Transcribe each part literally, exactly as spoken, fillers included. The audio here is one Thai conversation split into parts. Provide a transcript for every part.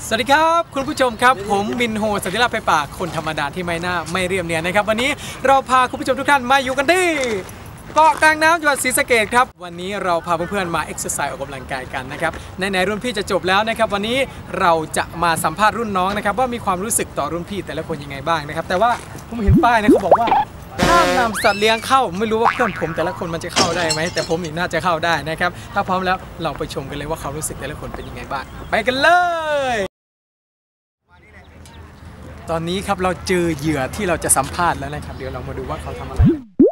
สวัสดีครับคุณผู้ชมครับผมมินโฮสันติราไปปากคนธรรมดาที่ไม่น่าไม่เรียบเนียนนะครับวันนี้เราพาคุณผู้ชมทุกท่านมาอยู่กันที่เกาะกลางน้ำจังหวัดศรีสะเกษครับวันนี้เราพาเพื่อนๆมาเอ็กซ์ไซส์ออกกำลังกายกันนะครับในๆรุ่นพี่จะจบแล้วนะครับวันนี้เราจะมาสัมภาษณ์รุ่นน้องนะครับว่ามีความรู้สึกต่อรุ่นพี่แต่ละคนยังไงบ้างนะครับแต่ว่าผมเห็นป้ายนะเขาบอกว่าห้ามนำสัตว์เลี้ยงเข้าไม่รู้ว่าเพื่อนผมแต่ละคนมันจะเข้าได้ไหมแต่ผมนี่น่าจะเข้าได้นะครับถ้าพร้อมแล้วเราไปชมกันเลยว่าเขารู้สึกแต่ละคนเป็นยังไงบ้างไปกันเลยตอนนี้ครับเราเจอเหยื่อที่เราจะสัมภาษณ์แล้วนะครับเดี๋ยวเรามาดูว่าเขาทำอะไร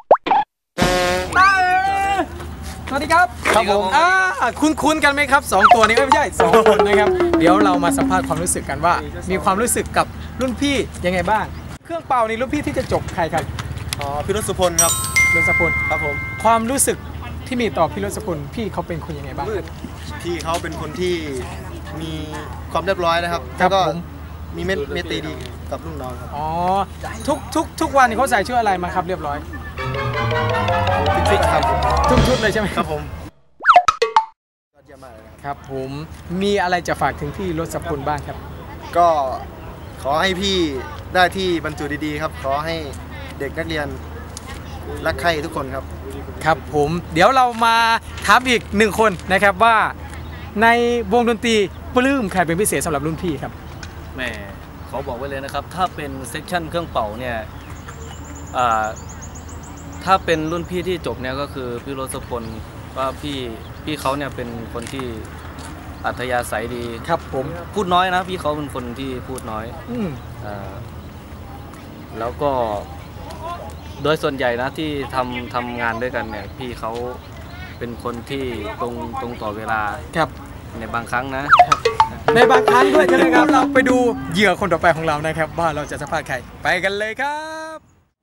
สวัสดีครับครับผมอ่าคุ้นๆกันไหมครับสองตัวนี้ไม่ใช่สองคนนะครับเดี๋ยวเรามาสัมภาษณ์ความรู้สึกกันว่ามีความรู้สึกกับรุ่นพี่ยังไงบ้างเครื่องเป่าในรุ่นพี่ที่จะจบใครครับอ๋อพี่รศพลครับรศพลครับผมความรู้สึกที่มีต่อพี่รศพลพี่เขาเป็นคนยังไงบ้างพี่เขาเป็นคนที่มีความเรียบร้อยนะครับแล้วก็มีเมตเมตตีดีกับรุ่นน้องครับอ๋อทุกทุกทุกวันเขาใส่ชุดอะไรมาครับเรียบร้อยฟิกครับทุกชุดเลยใช่ไหมครับผมครับผมมีอะไรจะฝากถึงพี่รศพลบ้างครับก็ขอให้พี่ได้ที่บรรจุดีๆครับขอให้เด็กนักเรียนรักใคร่ทุกคนครับครับผมเดี๋ยวเรามาถามอีกหนึ่งคนนะครับว่าในวงดนตรีปลื้มใครเป็นพิเศษสำหรับรุ่นพี่ครับแม่เขาบอกไว้เลยนะครับถ้าเป็นเซกชันเครื่องเป่าเนี่ยถ้าเป็นรุ่นพี่ที่จบเนี่ยก็คือพี่รศพลว่าพี่พี่เขาเนี่ยเป็นคนที่อัธยาศัยดีครับผมพูดน้อยนะพี่เขาเป็นคนที่พูดน้อยอ่าแล้วก็โดยส่วนใหญ่นะที่ทำทำงานด้วยกันเนี่ยพี่เขาเป็นคนที่ตรงตรงต่อเวลาครับในบางครั้งนะในบางครั้งด้วยใช่ไหมครับเราไปดูเหยื่อคนต่อไปของเรานะครับว่าเราจะสัมภาษณ์ใครไปกันเลยครับ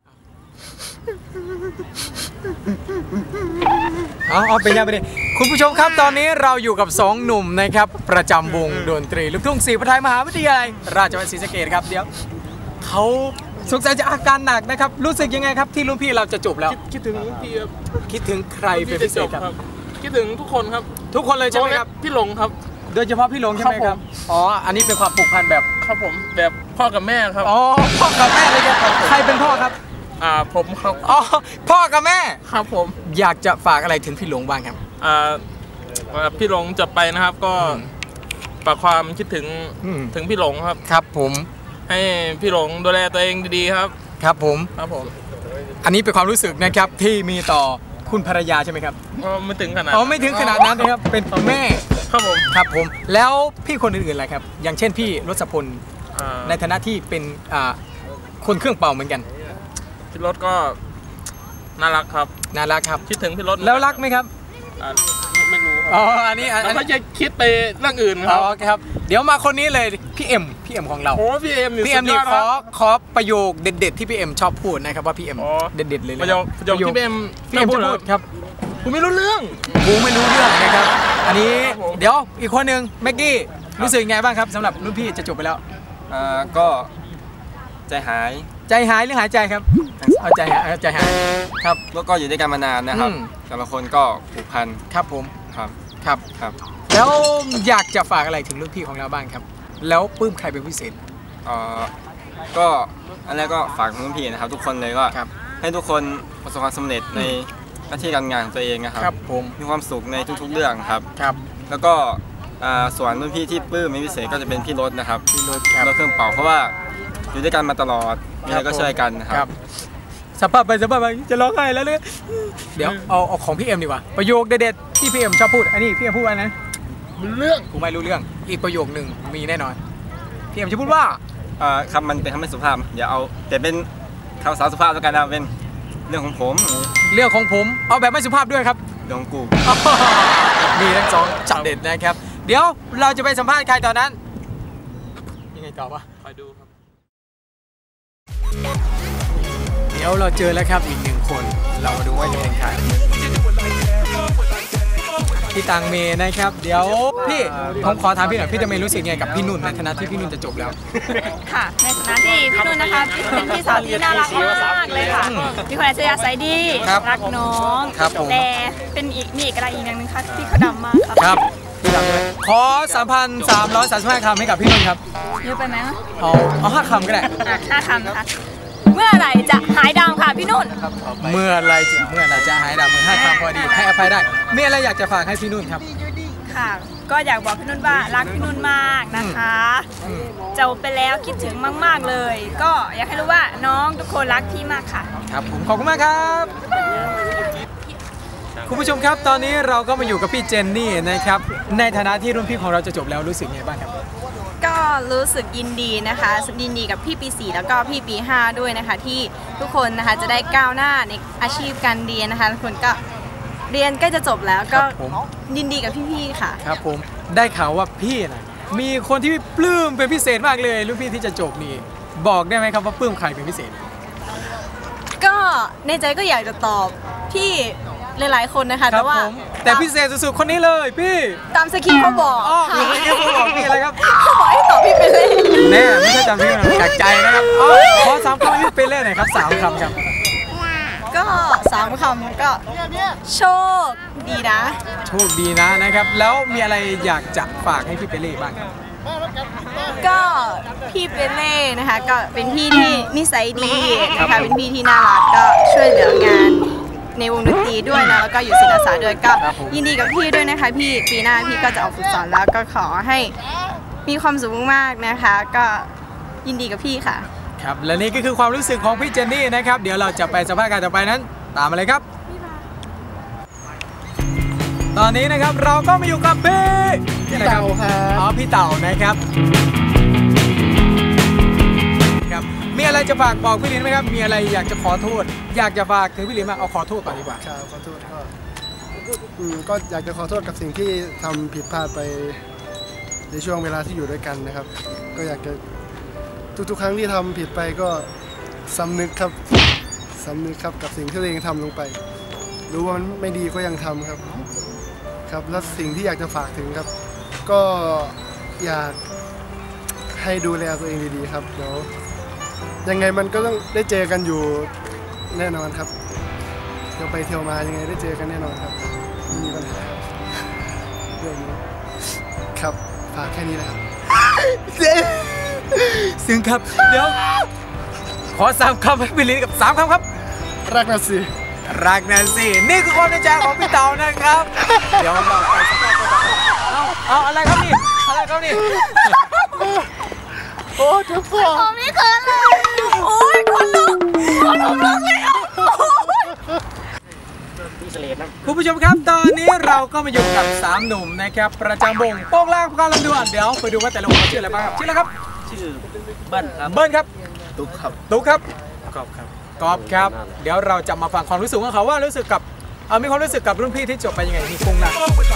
เอาเอาเป็นยังไงคุณผู้ชมครับตอนนี้เราอยู่กับสองหนุ่มนะครับประจำวงดนตรีลูกทุ่งศรีปทุมมหาวิทยาลัยราชภัฏศรีสะเกษครับเดี๋ยวเขาสงสัยจะอาการหนักนะครับรู้สึกยังไงครับที่รุ่นพี่เราจะจบแล้วคิดถึงรุ่นพี่ครับคิดถึงใครเป็นพิเศษครับคิดถึงทุกคนครับทุกคนเลยใช่ไหมครับพี่หลงครับโดยเฉพาะพี่หลงใช่ไหมครับอ๋ออันนี้เป็นความผูกพันแบบครับผมแบบพ่อกับแม่ครับอ๋อพ่อกับแม่เลยครับใครเป็นพ่อครับอ่าผมครับอ๋อพ่อกับแม่ครับผมอยากจะฝากอะไรถึงพี่หลงบ้างครับอ่าพี่หลงจะไปนะครับก็ฝากความคิดถึงถึงพี่หลงครับครับผมให้พี่หลงดูแลตัวเองดีๆครับครับผมครับผมอันนี้เป็นความรู้สึกนะครับที่มีต่อคุณภรรยาใช่ไหมครับอ๋อไม่ถึงขนาดอ๋อไม่ถึงขนาดนั้นนะครับเป็นแม่ครับผมครับผมแล้วพี่คนอื่นๆล่ะครับอย่างเช่นพี่รศพลในฐานะที่เป็นคนเครื่องเป่าเหมือนกันพี่รถก็น่ารักครับน่ารักครับคิดถึงพี่รถแล้วรักไหมครับไม่รู้ครับอ๋ออันนี้เราไม่จะคิดไปเรื่องอื่นครับอ๋อครับเดี๋ยวมาคนนี้เลยพี่เอ็มพี่เอ็มของเราโอ้พี่เอ็มพี่เอ็มนี่ขอขอประโยคเด็ดๆที่พี่เอ็มชอบพูดนะครับว่าพี่เอ็มเด็ดๆเลยประโยคประโยคที่พี่เอ็มพี่เอ็มพูดครับกูไม่รู้เรื่องกูไม่รู้เรื่องนะครับอันนี้เดี๋ยวอีกคนหนึ่งแม็กกี้รู้สึกไงบ้างครับสำหรับรุ่นพี่จะจบไปแล้วอ่าก็ใจหายใจหายหรือหายใจครับเอาใจหายใจหายครับแล้วก็อยู่ด้วยกันมานานนะครับแต่ละคนก็ผูกพันครับผมครับครับครับแล้วอยากจะฝากอะไรถึงรุ่นพี่ของเราบ้างครับแล้วปลื้มใครเป็นพิเศษอ่าก็อันแรกก็ฝากรุ่นพี่นะครับทุกคนเลยก็ให้ทุกคนประสบความสำเร็จในหน้าที่การงานของตัวเองนะครับครับผมมีความสุขในทุกๆเรื่องครับครับแล้วก็ส่วนรุ่นพี่ที่ปลื้มเป็นพิเศษก็จะเป็นพี่รถนะครับพี่รถครับรถเครื่องเป่าเพราะว่าอยู่ด้วยกันมาตลอดมีอะไรก็ช่วยกันนะครับสัมภาษณ์ไปสัมภาษณ์ไปจะร้องไห้แล้วเลยเดี๋ยวเอาเอาของพี่เอ็มดีกว่าประโยคเด็ดๆที่พี่เอ็มชอบพูดอันนี้พี่เอ็มพูดอะไรนะเรื่องกูไม่รู้เรื่องอีกประโยคหนึ่งมีแน่นอนพี่เอ็มจะพูดว่าคำมันเป็นคำไม่สุภาพอย่าเอาแต่เป็นคำสาวสุภาพแล้วกันนะเป็นเรื่องของผมเรื่องของผมเอาแบบไม่สุภาพด้วยครับเรื่องของกูมีทั้งสองจัดเด็ดนะครับเดี๋ยวเราจะไปสัมภาษณ์ใครตอนนั้นยังไงต่อวะไปดูครับเดี๋ยวเราเจอแล้วครับอีกหนึ่งคนเรามาดูว่าจะเป็นใครพี่ตังเมย์นะครับเดี๋ยวพี่ผมขอถามพี่หน่อยพี่ตังเมย์รู้สึกไงกับพี่นุ่นในฐานะที่พี่นุ่นจะจบแล้วค่ะในฐานะที่พี่นุ่นนะคะเป็นพี่สาวที่น่ารักมากเลยค่ะมีคนอัธยาศัยดีรักน้องแต่เป็นอีกมีเอกลักษณ์อีกอย่างนึงค่ะที่เขาดำมากค่ะครับพี่ดำด้วยขอ สามพันสามร้อยสามสิบห้า คำให้กับพี่นุ่นครับเยอะไปไหมเอาเอาห้าคำก็ได้อ่ะห้าคำนะคะ เมื่อไหร่จะหายดำค่ะพี่นุ่นเมื่อไรจะเมื่อไหรจะหายดำมือห้าคำพอดีให้อภัยได้มีอะไรอยากจะฝากให้พี่นุ่นครับค่ะ ก็อยากบอกพี่นุ่นว่ารักพี่นุ่นมากนะคะจบไปแล้วคิดถึงมากๆเลย ก็อยากให้รู้ว่าน้องทุกคนรักพี่มากค่ะครับผมขอบคุณมากครับคุณผู้ชมครับตอนนี้เราก็มาอยู่กับพี่เจนนี่นะครับในฐานะที่รุ่นพี่ของเราจะจบแล้วรู้สึกไงบ้างครับก็รู้สึกยินดีนะคะยินดีกับพี่ปีสี่แล้วก็พี่ปีห้าด้วยนะคะที่ทุกคนนะคะจะได้ก้าวหน้าในอาชีพการเรียนนะคะทุกคนก็เรียนใกล้จะจบแล้วก็ยินดีกับพี่ๆค่ะครับผมได้ข่าวว่าพี่นะมีคนที่ปลื้มเป็นพิเศษมากเลยรุ่นพี่ที่จะจบนี่บอกได้ไหมครับว่าปลื้มใครเป็นพิเศษก็ในใจก็อยากจะตอบพี่หลายๆคนนะคะแต่ว่าแต่พิเศษสุดๆคนนี้เลยพี่ตามสคริปต์เขาบอกอ๋อค่ะพี่เขาบอกพี่อะไรครับเขาบอกให้ตอบพี่เป็นเล่นแน่ไม่ใช่จำพี่นะจากใจนะครับอ๋อขอสามคำให้พี่เป็นเล่นหน่อยครับสามคำครับก็สามคำก็โชคดีนะโชคดีนะนะครับแล้วมีอะไรอยากจะฝากให้พี่เปเล่บ้างครับก็พี่เปเล่นะคะก็เป็นพี่ที่นิสัยดีนะคะเป็นพี่ที่น่ารักก็ช่วยเหลืองานในวงดนตรีด้วยนะแล้วก็อยู่ศิลปศาสตร์ด้วยก็ยินดีกับพี่ด้วยนะคะพี่ปีหน้าพี่ก็จะออกฝึกสอนแล้วก็ขอให้มีความสุขมากๆนะคะ ก็ยินดีกับพี่ค่ะครับและนี่ก็คือความรู้สึกของพี่เจนนี่นะครับเดี๋ยวเราจะไปสัมภาษณ์กันต่อไปนั้นตามมาเลยครับตอนนี้นะครับเราก็มาอยู่กับพี่พี่เต่าครับอ๋อพี่เต่านะครับครับมีอะไรจะฝากบอกพี่ลินไหมครับมีอะไรอยากจะขอโทษอยากจะฝากถึงพี่ลินมาเอาขอโทษก่อนดีกว่าครับขอโทษก็อืมก็อยากจะขอโทษกับสิ่งที่ทำผิดพลาดไปในช่วงเวลาที่อยู่ด้วยกันนะครับ ก็อยากจะทุกๆครั้งที่ทำผิดไปก็สำนึกครับสำนึกครับกับสิ่งที่ตัวเองทำลงไป รู้ว่ามันไม่ดีก็ยังทำครับครับแล้วสิ่งที่อยากจะฝากถึงครับ ก็อยากให้ดูแลตัวเองดีๆครับเดี๋ยวยังไงมันก็ต้องได้เจอกันอยู่แน่นอนครับเดี๋ยวไปเที่ยวมายังไงได้เจอกันแน่นอนครับไม่มีปัญหาครับเรื่องนี้ครับฝากแค่นี้นะครับซึ่งครับเดี๋ยวขอสามคำให้พี่ลินกับสามคำครับรักนะสิรักนันสินี่คือความในใจของพี่เต่านะครับ เดี๋ยวเราไปสัมภาษณ์กันเอาเอาอะไรครับนี่อะไรครับนี่โอ้ทุกคนผมไม่เขินเลยโอ้ยคนลุกคนลุกลุกเลยอ่ะคุณผู้ชมครับตอนนี้เราก็มาอยู่กับสามหนุ่มนะครับประจำวงโป้งล่างพการลำดวนเดี๋ยวไปดูว่าแต่ละคนชื่ออะไรบ้างครับชื่ออะไรครับชื่อเบิ้ลครับเบิ้ลครับตุ๊กครับตุ๊กครับกอบครับกอบครับเดี๋ยวเราจะมาฟังความรู้สึกของเขาว่ารู้สึกกับเอามีความรู้สึกกับรุ่นพี่ที่จบไปยังไงที่โป้งล่าง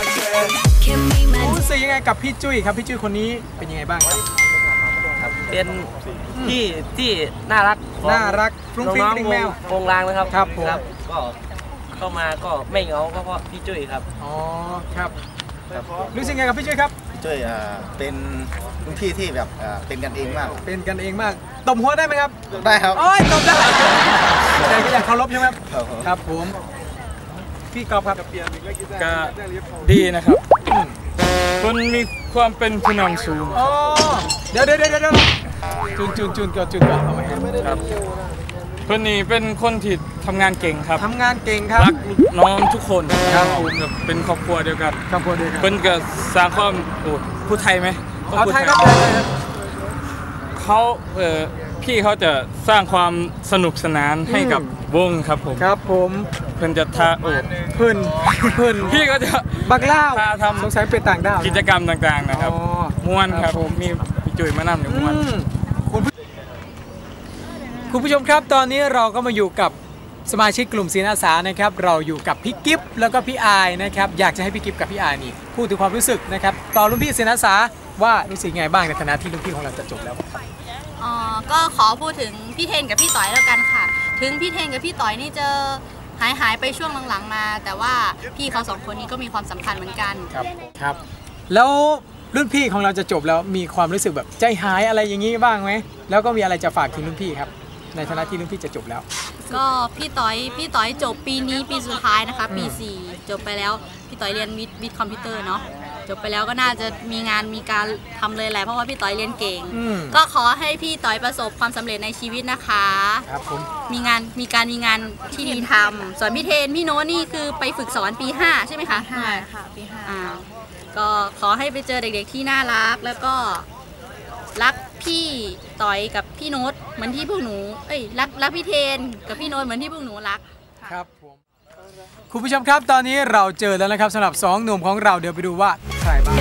รู้สึกยังไงกับพี่จุ้ยครับพี่จุ้ยคนนี้เป็นยังไงบ้างครับครับเป็นพี่ที่น่ารักของน่ารักฟรุ้งฟริ้งน้องกริ้งๆแมววงรางนะครับครับผมก็เข้ามาก็ไม่เหงาก็เพราะพี่จุ้ยครับอ๋อครับรู้สึกไงกับพี่จุ้ยครับช่วยเป็นรุ่นพี่ที่แบบเป็นกันเองมากเป็นกันเองมากตบหัวได้ไหมครับได้ครับโอ้ยตบได้แต่ก็อยากเคารพใช่ไหมครับครับผมครับผมพี่กอล์ฟครับก็ดีนะครับคนมีความเป็นผู้นำสูงอ๋อเดี๋ยวเดี๋ยวเดี๋ยวเดี๋ยวจุนจุนจุนก่อนจุนก่อนเอาไหมครับครับคนนี้เป็นคนที่ทำงานเก่งครับทำงานเก่งครับรักน้องทุกคนครับผมแบบเป็นครอบครัวเดียวกันครอบครัวเดียวกันเพิ่นก็สร้างความโอ้พูดไทยไหมเอาพูดไทยครับไทยครับเขาเอ่อพี่เขาจะสร้างความสนุกสนานให้กับวงครับผมครับผมเพิ่นจะท่าโอ้เพิ่นเพิ่นพี่ก็จะบักเล่าพาทำสงสัยเป็นต่างดาวกิจกรรมต่างๆนะครับอ๋อม่วนครับครับผมมีพี่จุ๋ยมานำอยู่ม่วนอืมคุณผู้คุณผู้ชมครับตอนนี้เราก็มาอยู่กับสมาชิกกลุ่มศิลปอาสานะครับเราอยู่กับพี่กิฟต์แล้วก็พี่อายนะครับอยากจะให้พี่กิฟต์กับพี่อายนี่พูดถึงความรู้สึกนะครับต่อรุ่นพี่ศิลปอาสาว่ารู้สึกไงบ้างในฐานะที่รุ่นพี่ของเราจะจบแล้วอ๋อก็ขอพูดถึงพี่เทนกับพี่ต่อยแล้วกันค่ะ ถึงพี่เทนกับพี่ต่อยนี่จะหายหายไปช่วงหลังๆมา แต่ว่าพี่เขาสองคนนี้ก็มีความสำคัญเหมือนกันครับครับแล้วรุ่นพี่ของเราจะจบแล้วมีความรู้สึกแบบใจหายอะไรอย่างนี้บ้างไหมแล้วก็มีอะไรจะฝากถึงรุ่นพี่ครับในฐานะที่รุ่นพี่จะจบแล้วก็พี่ต่อยพี่ต่อยจบปีนี้ปีสุดท้ายนะคะ ปีสี่จบไปแล้วพี่ต่อยเรียนวิทย์วิทย์คอมพิวเตอร์เนาะจบไปแล้วก็น่าจะมีงานมีการทำเลยแหละเพราะว่าพี่ต่อยเรียนเก่งอืมก็ขอให้พี่ต่อยประสบความสำเร็จในชีวิตนะคะครับผมมีงานมีการมีงานที่ดีทำส่วนพี่เทนพี่โน้ตนี่คือไปฝึกสอนปีห้าใช่ไหมคะใช่ค่ะปีห้าอ่าก็ขอให้ไปเจอเด็กๆที่น่ารักแล้วก็รักพี่ต่อยกับพี่โน้ตเหมือนที่พวกหนูเอ้ยรักรักพี่เทนกับพี่โน้ตเหมือนที่พวกหนูรักครับผมคุณผู้ชมครับตอนนี้เราเจอแล้วนะครับสำหรับสองหนุ่มของเราเดี๋ยวไปดูว่าใครบ้าง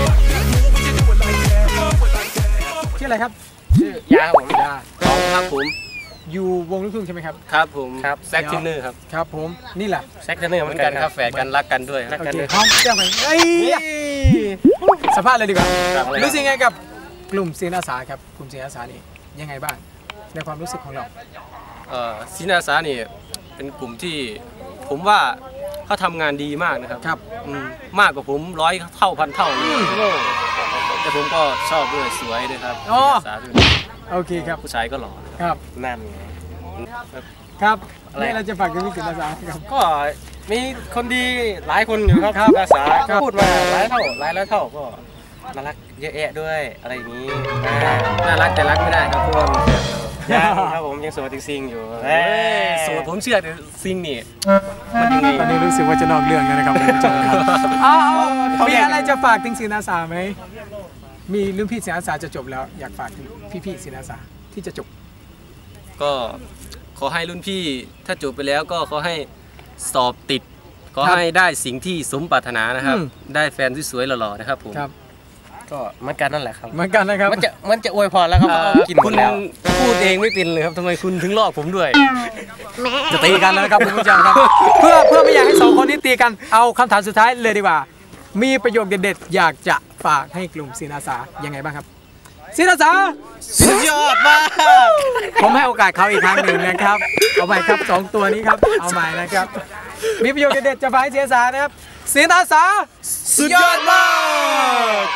ชื่ออะไรครับชื่อยาครับผมยาน้องครับผมอยู่วงลูกทุ่งใช่ไหมครับครับผมครับแซคทินเนอร์ครับครับผมนี่แหละแซคทินเนอร์เหมือนกันครับแฝดกันรักกันด้วยรักโอกันเคด้วยพร้อมเจ้าไหมเอ้ยสัมภาษณ์เลยดีกว่าครับเลยครับรู้สึกยังไงกับกลุ่มศิลปอาสาครับกลุ่มศิลปอาสานี่ยังไงบ้างในความรู้สึกของเราเอ่อศิลปอาสานี่เป็นกลุ่มที่ผมว่าเขาทำงานดีมากนะครับครับอืมมากกว่าผมร้อยเท่าพันเท่าเลยแต่ผมก็ชอบด้วยสวยด้วยครับอ๋อศิลปอาสาด้วยโอเคครับผู้ชายก็หล่อครับนั่นไงครับอะไรนี่เราจะฝากถึงศิลปอาสาครับก็มีคนดีหลายคนอยู่ครับครับอาสาก็พูดมาหลายเท่าหลายร้อยเท่าก็น่ารักเยอะแยะด้วยอะไรอย่างนี้อ่าน่ารักแต่รักไม่ได้ครับพวกยังครับผมยังโสดจริงๆอยู่โสดผมเชื่อแต่ซิงนี่มันยังไงตอนนี้รู้สึกว่าจะนอกเรื่องแล้วนะครับคุณผู้ชมครับอ้าวมีอะไรจะฝากถึงศิลปอาสาไหมมีรุ่นพี่ศิลปอาสาจะจบแล้วอยากฝากถึงพี่ๆศิลปอาสาที่จะจบก็ขอให้รุ่นพี่ถ้าจบไปแล้วก็ขอให้สอบติดขอให้ได้สิ่งที่สมปรารถนานะครับอืมได้แฟนที่สวยหล่อๆนะครับผมครับก็เหมือนกันนั่นแหละครับเหมือนกันนะครับมันจะมันจะอวยพรแล้วครับกินหมดแล้วพูดเองไม่เป็นเลยครับทำไมคุณถึงลอกผมด้วยจะตีกันแล้วนะครับคุณผู้ชมครับ เพื่อเพื่อไม่อยากให้สองคนนี้ตีกันเอาคำถามสุดท้ายเลยดีกว่า มีประโยคเด็ดๆอยากจะฝากให้กลุ่มศิลปอาสายังไงบ้างครับศิลปอาสาสุดยอดมากผมให้โอกาสเขาอีกครั้งหนึ่งนะครับเอาใหม่ครับสองตัวนี้ครับเอาใหม่นะครับมีประโยคเด็ดๆจะฝากให้ศิลปอาสานะครับศิลปอาสาสุดยอดมาก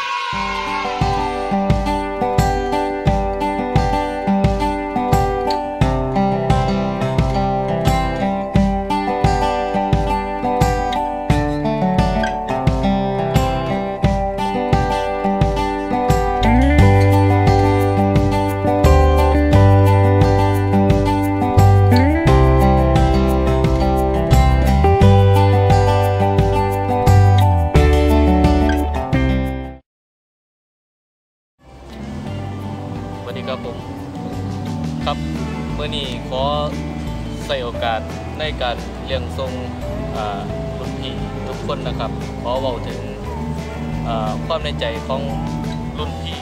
สวัสดีครับผมครับเมื่อนี้ขอใส่โอกาสในการเลี้ยงทรงอ่ารุ่นพี่ทุกคนนะครับขอเว้าถึงอ่าความในใจของรุ่นพี่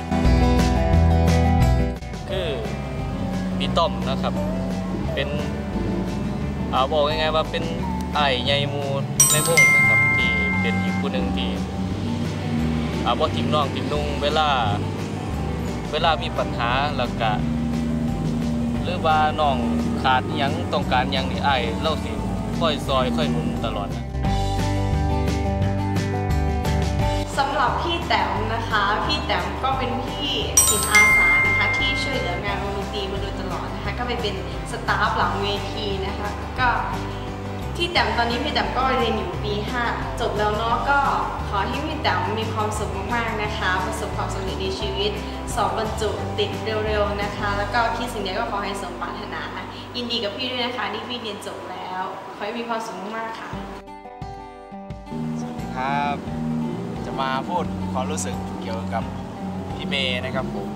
คือพี่ต้อมนะครับเป็นอ่าบอกง่ายๆว่าเป็นอ้ายใหญ่หมู่ในวงนะครับที่เป็นอีกผู้หนึ่งที่อ่าบ่ทิมน้องทิมนุ่งเวลาเวลามีปัญหาแล้วก็หรือว่าน้องขาดหยังต้องการหยังนี่อ้ายเราสิค่อยซอยค่อยหนุนตลอดนะสำหรับพี่แต้มนะคะพี่แต้มก็เป็นพี่จิตอาสานะคะที่ช่วยเหลืองานวงดนตรีมาโดยตลอดนะคะก็ไปเป็นสตาฟหลังเวทีนะคะก็ที่แต้มตอนนี้พี่แต้มก็เรียนอยู่ปีห้าจบแล้วเนาะก็ขอให้พี่แต้มมีความสุขมากๆนะคะประสบความสำเร็จในชีวิตสอบบรรจุติดเร็วๆนะคะแล้วก็คิดสิ่งใดก็ขอให้สมปรารถนายินดีกับพี่ด้วยนะคะที่พี่เรียนจบแล้วขอให้มีความสุขมากๆค่ะครับจะมาพูดความรู้สึกเกี่ยวกับพี่เมย์นะครับผม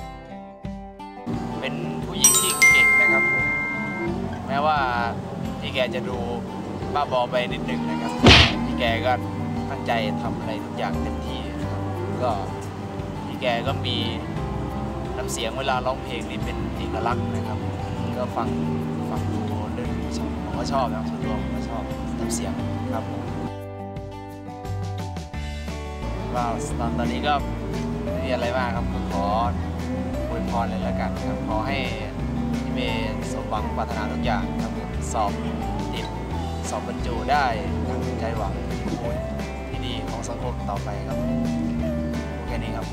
เป็นผู้หญิงที่เก่งนะครับผมแม้ว่าพี่แกจะดูบ้าบอไปนิดนึงนะครับพี่แกก็ตั้งใจทำอะไรทุกอย่างเต็มที่นะครับก็พี่แกก็มีน้ำเสียงเวลาร้องเพลงนี่เป็นเอกลักษณ์นะครับก็ฟังฟังดูเรื่องผมก็ชอบนะส่วนตัวผมก็ชอบน้ำเสียงครับผมก็ตอนตอนนี้ก็ไม่มีอะไรมากครับขออวยพรเลยแล้วกันครับขอให้พี่เมย์สมหวังปรารถนาทุกอย่างครับผมสอบติดสอบบรรจุได้ดังใจหวังที่ดีของสังคมต่อไปครับแค่นี้ครับ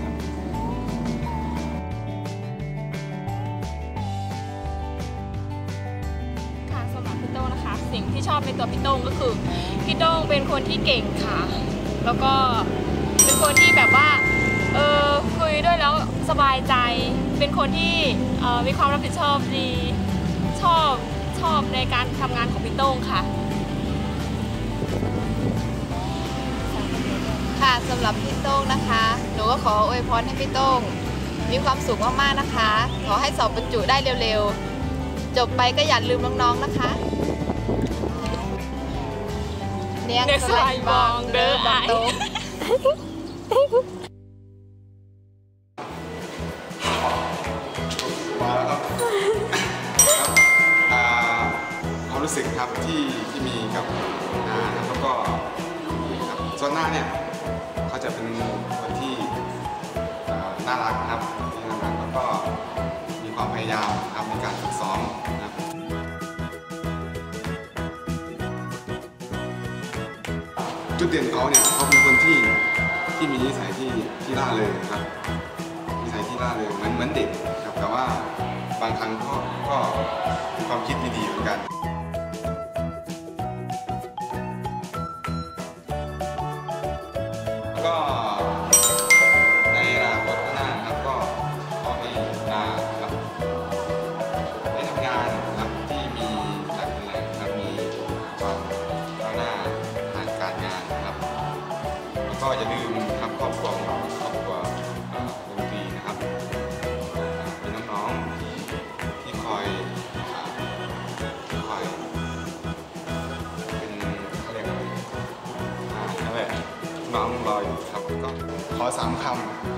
ค่ะสำหรับพี่โต้งนะคะสิ่งที่ชอบในตัวพี่โต้งก็คือพี่โต้งเป็นคนที่เก่งค่ะแล้วก็คนที่แบบว่าเออคุยด้วยแล้วสบายใจเป็นคนที่มีความรับผิดชอบดีชอบชอบในการทำงานของพี่โต้งค่ะค่ะสำหรับพี่โต้งนะคะหนูก็ขออวยพรให้พี่โต้งมีความสุขมากๆนะคะขอให้สอบบรรจุได้เร็วๆจบไปก็อย่าลืมน้องๆนะคะเนียงสไลบองเด้อไอมาแล้วครับครับความรู้สึกครับที่ที่มีกับนาครับแล้วก็ครับส่วนหน้าเนี่ยเขาจะเป็นคนที่น่ารักครับที่น่ารักแล้วก็มีความพยายามครับในการฝึกซ้อมนะครับจุดเด่นเขาเนี่ยเขาเป็นคนที่ที่มีนิสัยที่ที่ร่าเริงครับนิสัยที่ร่าเริงเหมือนเหมือนเด็กครับแต่ว่าบางครั้งก็ก็มีความคิดดีๆเหมือนกันก็ในอนาคตข้างหน้าครับก็ขอให้นาครับได้ทำงานครับที่มีหลักแหล่งครับมีความก้าวหน้าทางการงานครับแล้วก็อย่าลืมครับครอบครัวของเราครอบครัวดนตรีนะครับมีน้องๆที่ที่คอยที่คอยเป็นเขาเรียกอะไรอ่านั่นแหละน้องรออยู่ครับก็ขอสามคำ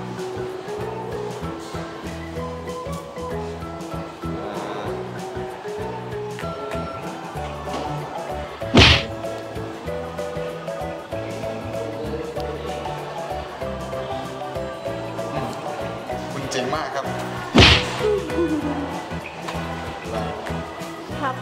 คุณเจ๋งมากครับครับ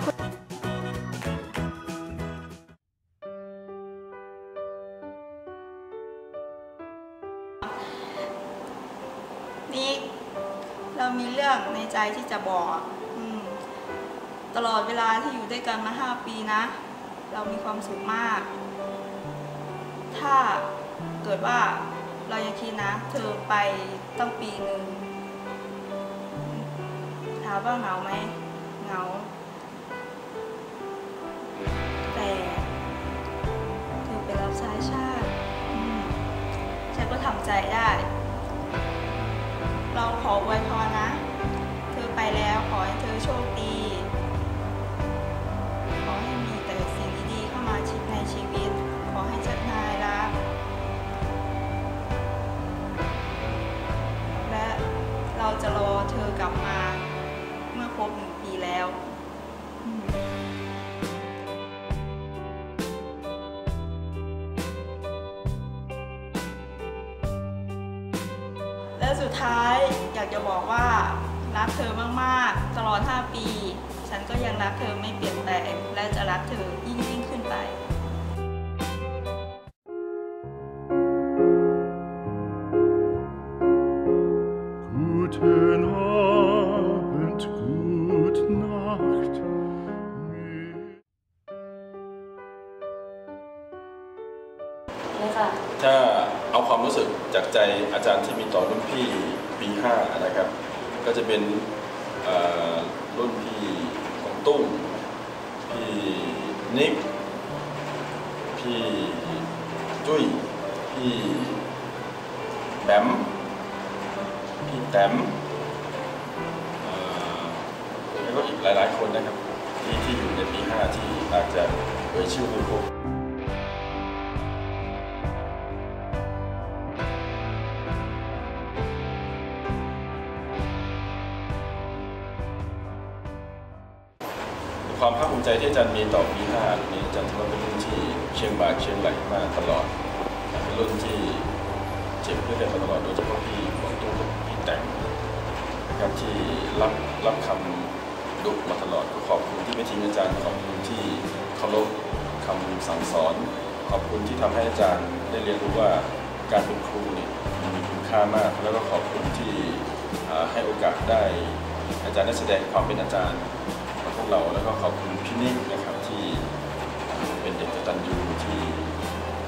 นี่เรามีเรื่องในใจที่จะบอกอืมตลอดเวลาที่อยู่ด้วยกันมาห้าปีนะเรามีความสุขมากถ้าเกิดว่าเรายังคิดนะเธอไปตั้งปีหนึ่งถามว่าเหงาไหมเหงาแต่เธอไปรับใช้ชาติฉันก็ทำใจได้เราขออวยพรนะเธอไปแล้วขอให้เธอโชคดีขอให้มีแต่สิ่งดีๆเข้ามาในชีวิตขอให้เจ้านายรักและเราจะรอเธอกลับมาเมื่อครบหนึ่งปีแล้วและสุดท้ายอยากจะบอกว่ารักเธอมากๆตลอดห้าปีฉันก็ยังรักเธอไม่เปลี่ยนแปลงและจะรักเธอยิ่งยิ่งขึ้นไป Guten Abend, gute Nacht. ถ้าเอาความรู้สึกจากใจอาจารย์ที่มีต่อรุ่นพี่ปีห้านะครับก็จะเป็นรุ่นพี่ของตุ้มพี่นิกพี่จุ้ยพี่แบมพี่แต้มแล้วก็อีกหลายๆคนนะครับที่ที่อยู่ในปีห้าที่อาจจะเอ่ยชื่อไม่ครบความภาคภูมิใจที่อาจารย์มีต่อปีห้านี้อาจารย์ถือว่าเป็นรุ่นที่เชียงบ่าเชียงไหลมาตลอดเป็นรุ่นที่เจ็บด้วยกันมาตลอดโดยเฉพาะพี่ของตู้กับพี่แต่งนะครับที่รับรับคำดุมาตลอดขอบคุณที่ไม่ทิ้งอาจารย์ขอบคุณที่เคารพคำสั่งสอนขอบคุณที่ทำให้อาจารย์ได้เรียนรู้ว่าการเป็นครูเนี่ยมีคุณค่ามากแล้วก็ขอบคุณที่ให้โอกาสได้อาจารย์ได้แสดงความเป็นอาจารย์พวกเราแล้วก็ขอบคุณพี่นิ่งนะครับที่เป็นเด็กกตัญญูที่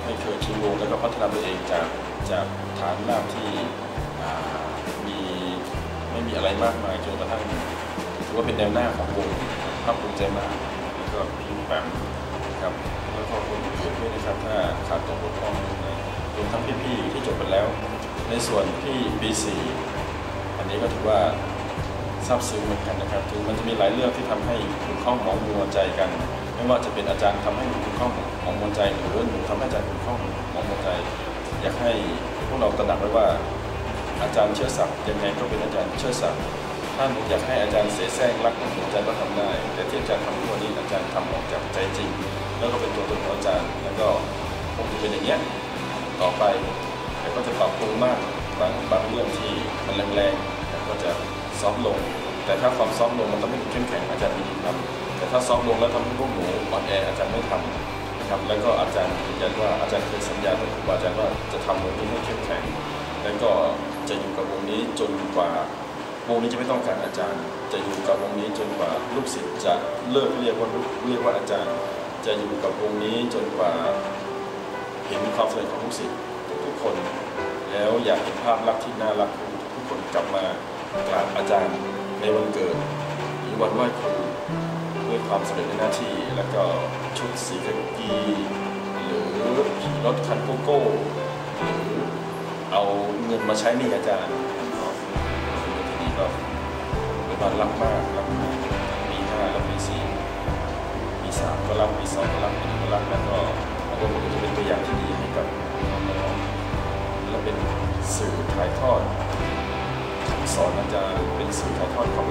ไม่เคยทิ้งวงแล้วก็พัฒนาตัวเองจากจากฐานรากที่มีไม่มีอะไรมากมายจนกระทั่งถือว่าเป็นแนวหน้าของวงภาคภูมิใจมากแล้วก็พี่แปมครับแล้วก็คนอื่นด้วยนะครับถ้าขาดตกบกพร่องรวมทั้งพี่ๆที่จบไปแล้วในส่วนพี่ปีสี่อันนี้ก็ถือว่าซาบซึ้งเหมือนกันนะครับถึงมันจะมีหลายเรื่องที่ทำให้คุณข้องหมองมัวใจกันไม่ว่าจะเป็นอาจารย์ทำให้คุณข้องหมองมัวใจหรือหนูทำให้อาจารย์คุณข้องหมองมัวใจอยากให้พวกเราตระหนักไว้ว่าอาจารย์เชิดศักดิ์ยังไงก็เป็นอาจารย์เชิดศักดิ์ถ้าหนูอยากให้อาจารย์เสแสร้งรักของหนูอาจารย์ก็ทำได้แต่ที่อาจารย์ทำทุกวันนี้อาจารย์ทำออกจากใจจริงแล้วก็เป็นตัวตนของอาจารย์แล้วก็คงจะเป็นอย่างเงี้ยต่อไปแต่ก็จะปรับปรุงมากบางบางเรื่องที่มันแรงๆก็จะซอฟลงแต่ถ้าความซอฟลงมันต้องไม่เข้มแข็งอาจารย์มีทำแต่ถ้าซอฟลงแล้วทำให้พวกหนูอ่อนแออาจารย์ไม่ทำนะครับแล้วก็อาจารย์ยืนยันว่าอาจารย์เคยสัญญากับครูบาอาจารย์ว่าจะทำวงนี้ให้เข้มแข็งแล้วก็จะอยู่กับวงนี้จนกว่าวงนี้จะไม่ต้องการอาจารย์จะอยู่กับวงนี้จนกว่าลูกศิษย์จะเลิกเรียกว่าเรียกว่าอาจารย์จะอยู่กับวงนี้จนกว่าเห็นความสำเร็จของลูกศิษย์ทุกๆคนแล้วอยากเห็นภาพลักษณ์ที่น่ารักของทุกคนกลับมากราบอาจารย์ในวันเกิดหรือวันไหว้ครูด้วยความสำเร็จในหน้าที่แล้วก็ชุดสีกากีหรือขี่รถคันโกโก้หรือเอาเงินมาใช้หนี้อาจารย์ทีนี้ก็เป็นวันรักมากรักมากมีห้าแล้วมีสี่มีสามก็รักมีสองก็รักมีหนึ่งก็รักแล้วก็แล้วก็ผมจะเป็นตัวอย่างที่ดีให้กับน้องๆและเป็นสื่อถ่ายทอดสอนอาจารย์เป็นสื่อถ่ายทอดความ